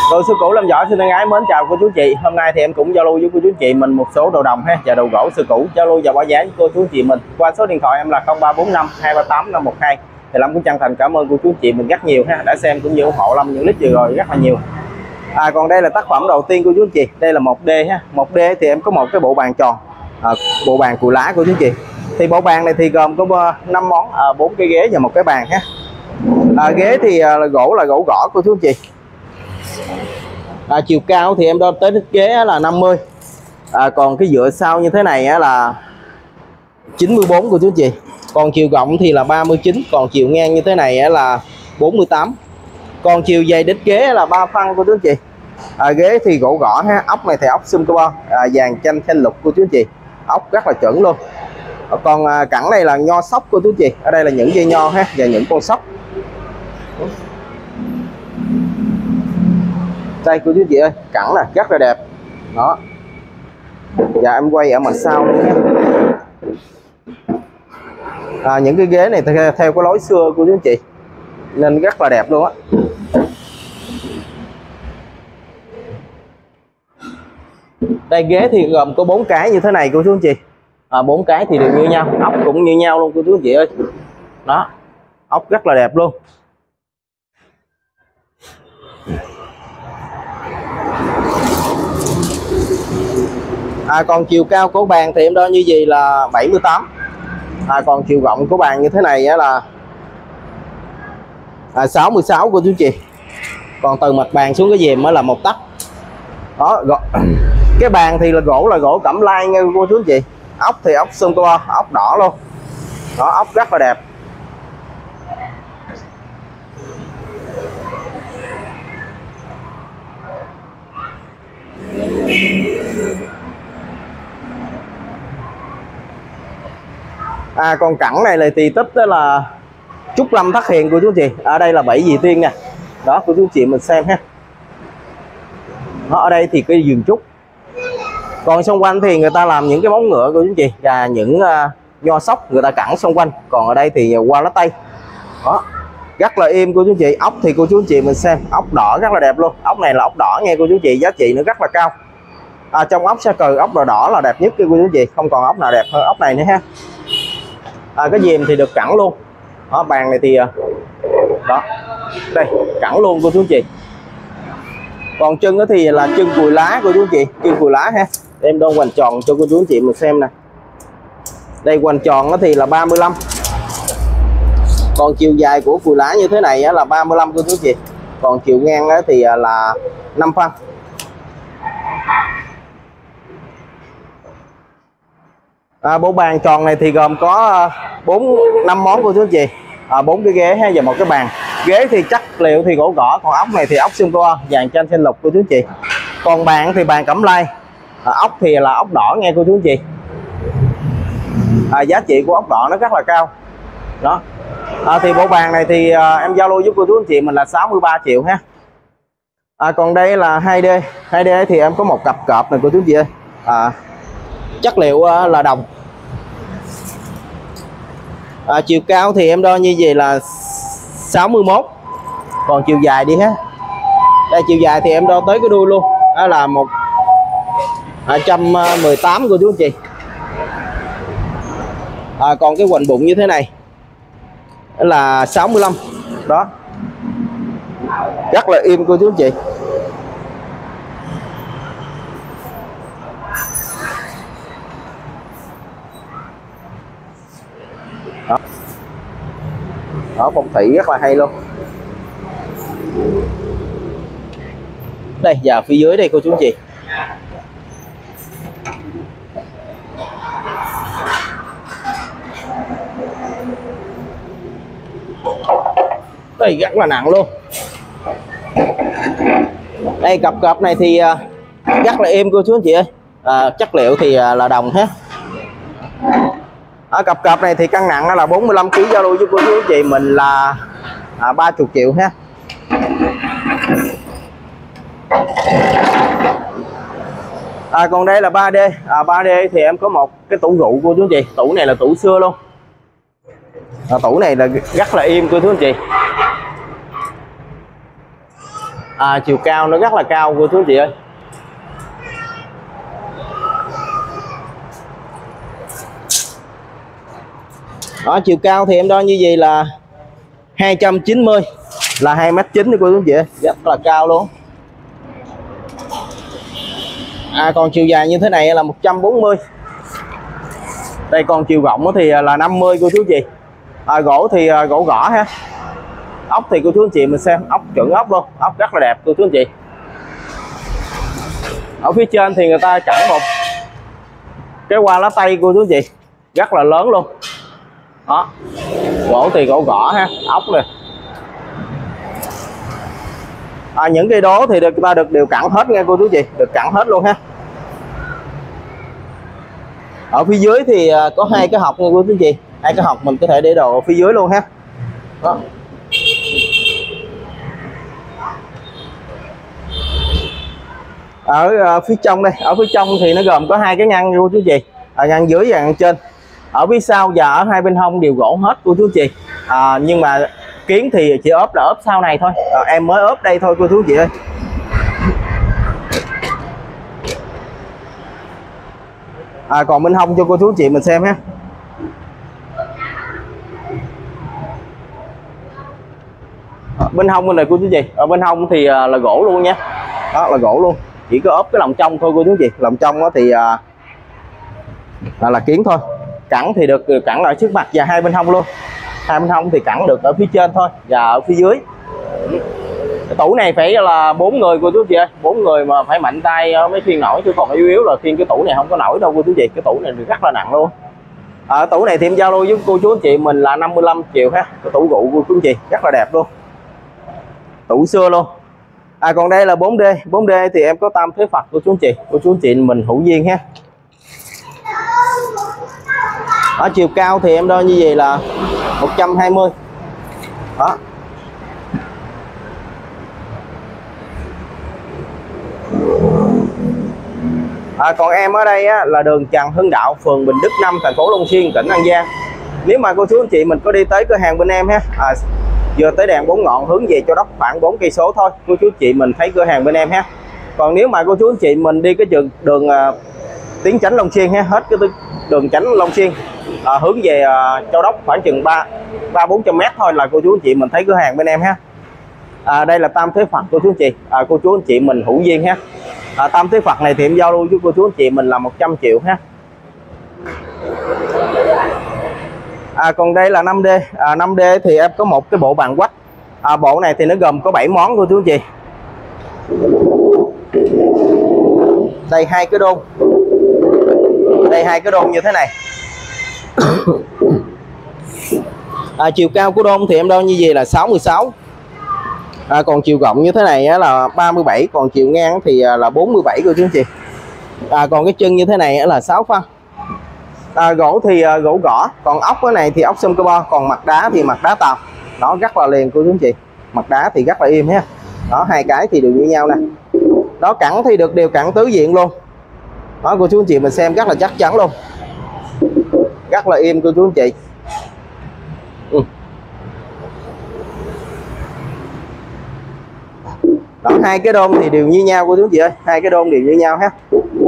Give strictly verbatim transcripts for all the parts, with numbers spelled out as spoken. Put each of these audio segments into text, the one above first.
Đồ xưa cũ Lâm Võ xin thân ái mến chào cô chú chị. Hôm nay thì em cũng giao lưu với cô chú chị mình một số đồ đồng ha và đồ gỗ xưa cũ, giao lưu và báo giá với cô chú chị mình qua số điện thoại em là không ba bốn năm hai ba tám năm một hai. Thì Lâm cũng chân thành cảm ơn cô chú chị mình rất nhiều ha, đã xem cũng như ủng hộ Lâm những clip vừa rồi rất là nhiều. À, còn đây là tác phẩm đầu tiên của chú chị, đây là một D ha. một D thì em có một cái bộ bàn tròn, à, bộ bàn cùi lá của chú chị. Thì bộ bàn này thì gồm có năm món, bốn à, cái ghế và một cái bàn ha. À, ghế thì à, là gỗ là gỗ gõ của chú chị. À, chiều cao thì em đo tới đít ghế là năm mươi, à, còn cái dựa sau như thế này á là chín mươi bốn của chú chị. Còn chiều rộng thì là ba mươi chín, còn chiều ngang như thế này á là bốn mươi tám. Còn chiều dày đít ghế là ba phân của chú chị. À, ghế thì gỗ gõ ha, ốc này thì ốc sum carbon, à, vàng chanh thanh lục của chú chị, ốc rất là chuẩn luôn. Còn à, cẳng này là nho sóc của chú chị, ở đây là những dây nho ha và những con sóc. Đây cô chú chị ơi, cẳng là rất là đẹp đó. Dạ em quay ở mặt sau luôn nha. À, những cái ghế này theo, theo cái lối xưa của chú chị nên rất là đẹp luôn á. Đây ghế thì gồm có bốn cái như thế này cô chú chị, à, bốn cái thì đều như nhau, ốc cũng như nhau luôn cô chú chị ơi. Đó, ốc rất là đẹp luôn. À, còn chiều cao của bàn thì em đo như gì là bảy mươi tám, à, còn chiều rộng của bàn như thế này á là à, sáu mươi sáu của chú chị. Còn từ mặt bàn xuống cái dèm mới là một tấc. Đó, cái bàn thì là gỗ là gỗ cẩm lai nha cô chú chị. Ốc thì ốc sum carbon, ốc đỏ luôn. Đó, ốc rất là đẹp. À, còn cẳng này là tì tích đó là Trúc Lâm Thất Hiền của chú chị. Ở đây là bảy vị tiên nè. Đó cô chú chị mình xem ha. Đó, ở đây thì cái vườn trúc. Còn xung quanh thì người ta làm những cái móng ngựa của chú chị và những uh, nho sóc người ta cẳng xung quanh. Còn ở đây thì qua lá tây. Đó, rất là im cô chú chị. Ốc thì cô chú chị mình xem, ốc đỏ rất là đẹp luôn. Ốc này là ốc đỏ nghe cô chú chị, giá trị nó rất là cao. À, trong ốc sa cừ ốc đỏ đỏ là đẹp nhất cô chú chị, không còn ốc nào đẹp hơn ốc này nữa ha. À, cái dìm thì được cẳng luôn. Đó, bàn này thì đó, đây cẳng luôn cô chú chị. Còn chân đó thì là chân cùi lá cô chú chị, chân cùi lá ha. Em đo hoành tròn cho cô chú chị mình xem nè. Đây hoành tròn nó thì là ba mươi lăm. Còn chiều dài của cùi lá như thế này là ba mươi lăm cô chú chị. Còn chiều ngang thì là năm phân. À, bộ bàn tròn này thì gồm có bốn năm món của chú chị, bốn à, cái ghế ha và một cái bàn. Ghế thì chất liệu thì gỗ gõ, còn ốc này thì ốc sum carbon vàng chanh thanh lục của chú chị. Còn bàn thì bàn cẩm lai, à, ốc thì là ốc đỏ nghe cô chú chị. À, giá trị của ốc đỏ nó rất là cao. Đó. À, thì bộ bàn này thì à, em giao lưu với cô chú anh chị mình là sáu mươi ba triệu ha. À, còn đây là hai D, hai D thì em có một cặp cọp này cô chú chị ơi. À, chất liệu uh, là đồng. À, chiều cao thì em đo như vậy là sáu mươi mốt. Còn chiều dài đi ha. Đây chiều dài thì em đo tới cái đuôi luôn. Đó là một trăm mười tám của chú anh chị. À, còn cái hoành bụng như thế này là sáu mươi lăm. Đó, rất là im cô chú anh chị. Đó, đó phong thủy rất là hay luôn. Đây vào phía dưới đây cô chú anh chị. Đây rất là nặng luôn. Đây cặp cặp này thì rất là êm cô chú anh chị ơi. À, chất liệu thì là đồng hết. Ở cặp cặp này thì cân nặng là bốn mươi lăm ki lô gam, giao lưu với cô chú anh chị mình là à, ba mươi triệu ha. À, còn đây là ba D, à, ba D thì em có một cái tủ rượu cô chú anh chị. Tủ này là tủ xưa luôn. À, tủ này là rất là im cô chú anh chị. à, chiều cao nó rất là cao cô chú anh chị ơi. Đó, chiều cao thì em đo như vậy là hai trăm chín mươi, là hai mét chín cô chú anh chị ơi, rất là cao luôn. À, còn chiều dài như thế này là một trăm bốn mươi. Đây còn chiều rộng thì là năm mươi cô chú anh chị. À, gỗ thì gỗ gõ ha. Ốc thì cô chú anh chị mình xem, ốc chuẩn ốc luôn, ốc rất là đẹp cô chú anh chị. Ở phía trên thì người ta chặn một cái hoa lá tây cô chú anh chị, rất là lớn luôn. Đó, gỗ thì gỗ gõ ha, ốc này. À, những cây đố thì được ta được đều cặn hết nha cô chú chị, được cặn hết luôn ha. Ở phía dưới thì có hai cái hộc nha cô chú chị, hai cái hộc mình có thể để đồ ở phía dưới luôn ha. Đó. Ở, ở phía trong đây, ở phía trong thì nó gồm có hai cái ngăn cô chú chị, à, ngăn dưới và ngăn trên. Ở phía sau và ở hai bên hông đều gỗ hết cô chú chị. À, nhưng mà kiến thì chỉ ốp là ốp sau này thôi, à, em mới ốp đây thôi cô chú chị ơi. À, còn bên hông cho cô chú chị mình xem ha. À, bên hông bên này cô chú chị, ở bên hông thì à, là gỗ luôn nha. Đó là gỗ luôn, chỉ có ốp cái lòng trong thôi cô chú chị. Lòng trong đó thì à, là, là kiến thôi. Cẳng thì được cẳng ở trước mặt và hai bên hông luôn. Hai bên hông thì cẳng được ở phía trên thôi và ở phía dưới. Cái tủ này phải là bốn người cô chú chị ơi, bốn người mà phải mạnh tay mới khiêng nổi, chứ còn yếu yếu là khiêng cái tủ này không có nổi đâu cô chú chị. Cái tủ này rất là nặng luôn. Ở tủ này thì em giao lưu với cô chú anh chị mình là năm mươi lăm triệu ha. Cái tủ gụ của cô chú anh chị rất là đẹp luôn, tủ xưa luôn. À, còn đây là bốn D. bốn D thì em có tam thế Phật của chú anh chị, cô chú anh chị mình hữu duyên ha. Ở chiều cao thì em đo như vậy là một trăm hai mươi. Đó. À, còn em ở đây á, là đường Trần Hưng Đạo, phường Bình Đức năm, thành phố Long Xuyên, tỉnh An Giang. Nếu mà cô chú anh chị mình có đi tới cửa hàng bên em ha, à, vừa tới đèn bốn ngọn hướng về Châu Đốc khoảng bốn cây số thôi, cô chú anh chị mình thấy cửa hàng bên em ha. Còn nếu mà cô chú anh chị mình đi cái đường đường uh, Tiến Chánh Long Xuyên ha, hết cái đường Chánh Long Xuyên à, hướng về uh, Châu Đốc khoảng chừng ba ba bốn trăm mét thôi là cô chú anh chị mình thấy cửa hàng bên em ha. À, đây là tam thế Phật cô chú anh chị, à, cô chú anh chị mình hữu duyên ha. À, tam thế Phật này thì em giao lưu với cô chú anh chị mình là một trăm triệu ha. À, còn đây là năm D. À, năm D thì em có một cái bộ bàn quách. À, bộ này thì nó gồm có bảy món cô chú anh chị. Đây hai cái đôn, đây hai cái đôn như thế này. À, chiều cao của đôn thì em đo như vậy là sáu mươi sáu. À, còn chiều rộng như thế này á, là ba mươi bảy, còn chiều ngang thì là bốn mươi bảy cô chú anh chị. À, còn cái chân như thế này là sáu phân. À, gỗ thì uh, gỗ gõ, còn ốc cái này thì ốc sâm cơ bo, còn mặt đá thì mặt đá Tàu. Nó rất là liền cô chú anh chị, mặt đá thì rất là im ha. Đó, hai cái thì đều như nhau nè. Đó, cẳng thì được đều cẳng tứ diện luôn. Đó, cô chú anh chị mình xem rất là chắc chắn luôn, rất là im cô chú anh chị. Ừ. Đó, hai cái đôn thì đều như nhau cô chú anh chị ơi, hai cái đôn đều như nhau ha.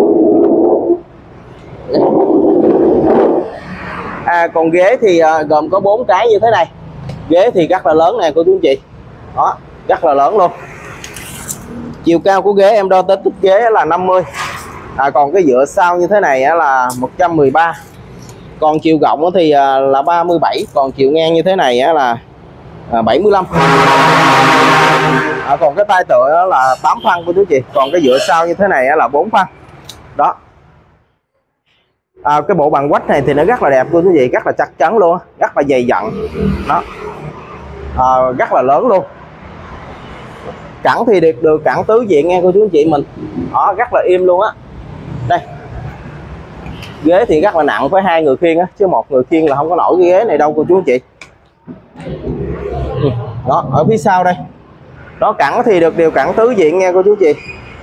À, còn ghế thì uh, gồm có bốn cái như thế này. Ghế thì rất là lớn nè cô chú anh chị. Đó, rất là lớn luôn. Chiều cao của ghế em đo tới tích ghế là năm mươi. À, còn cái dựa sau như thế này là một trăm mười ba. Còn chiều rộng thì uh, là ba mươi bảy, còn chiều ngang như thế này là uh, bảy mươi lăm. À, còn cái tay tựa là tám phân của chú chị, còn cái dựa sau như thế này là bốn phân. Đó. À, cái bộ bàn quách này thì nó rất là đẹp cô chú chị, rất là chắc chắn luôn, rất là dày dặn. Đó. À, rất là lớn luôn. Cẳng thì được được cẳng tứ diện nghe cô chú anh chị mình. Đó, rất là im luôn á. Đây. Ghế thì rất là nặng, phải hai người khiêng á, chứ một người khiêng là không có nổi cái ghế này đâu cô chú anh chị. Đó, ở phía sau đây. Đó, cẳng thì được đều cẳng tứ diện nghe cô chú chị.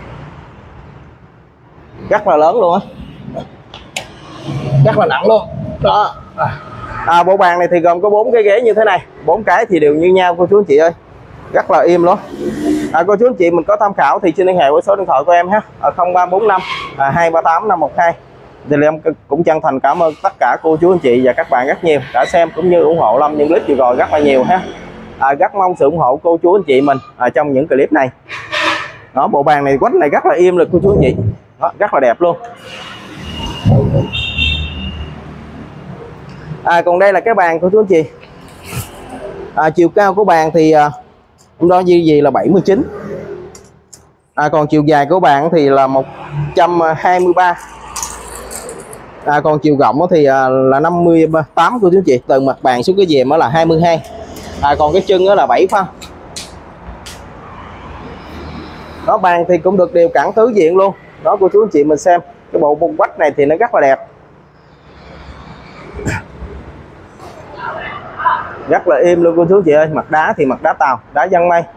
Rất là lớn luôn á, rất là nặng luôn. Đó. À, bộ bàn này thì gồm có bốn cái ghế như thế này, bốn cái thì đều như nhau cô chú anh chị ơi. rất là im luôn. À, cô chú anh chị mình có tham khảo thì xin liên hệ với số điện thoại của em ha, ở không ba bốn năm hai ba tám năm một hai. Thì em cũng chân thành cảm ơn tất cả cô chú anh chị và các bạn rất nhiều đã xem cũng như ủng hộ Lâm những clip vừa rồi rất là nhiều ha. À, rất mong sự ủng hộ cô chú anh chị mình à, trong những clip này. Đó, bộ bàn này quách này rất là im rồi cô chú anh chị. Đó, rất là đẹp luôn. À, còn đây là cái bàn của chú anh chị. À, chiều cao của bàn thì à, hôm đó gì gì là bảy mươi chín. À, còn chiều dài của bàn thì là một trăm hai mươi ba. À, còn chiều rộng thì à, là năm mươi tám của chú anh chị. Từ mặt bàn xuống cái dèm đó là hai mươi hai. À, còn cái chân đó là bảy phân. Đó, bàn thì cũng được đều cẳng tứ diện luôn. Đó, cô chú anh chị mình xem cái bộ bông quách này thì nó rất là đẹp, rất là im luôn cô chú anh chị ơi. Mặt đá thì mặt đá Tàu, đá Giăng Mây.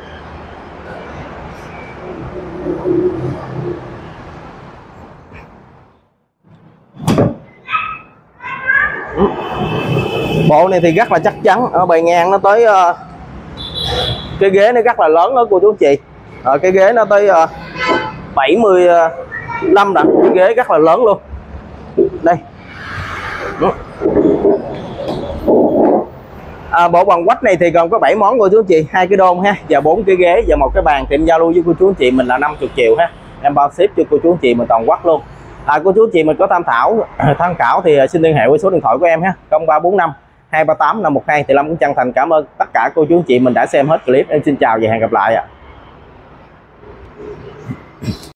Bộ này thì rất là chắc chắn. Ở bề ngang nó tới uh, cái ghế nó rất là lớn đó cô chú anh chị. Ở cái ghế nó tới uh, bảy mươi lăm đặng, cái ghế rất là lớn luôn. Đây. À, bộ bằng quách này thì gồm có bảy món cô chú anh chị, hai cái đôn ha và bốn cái ghế và một cái bàn. Thì em giao lưu với cô chú anh chị mình là năm mươi triệu ha. Em bao ship cho cô chú anh chị mình toàn quốc luôn. À, cô chú anh chị mình có tham khảo tham khảo thì xin liên hệ với số điện thoại của em ha, không ba bốn năm hai ba tám năm một hai. Thì Lâm cũng chân thành cảm ơn tất cả cô chú anh chị mình đã xem hết clip. Em xin chào và hẹn gặp lại ạ.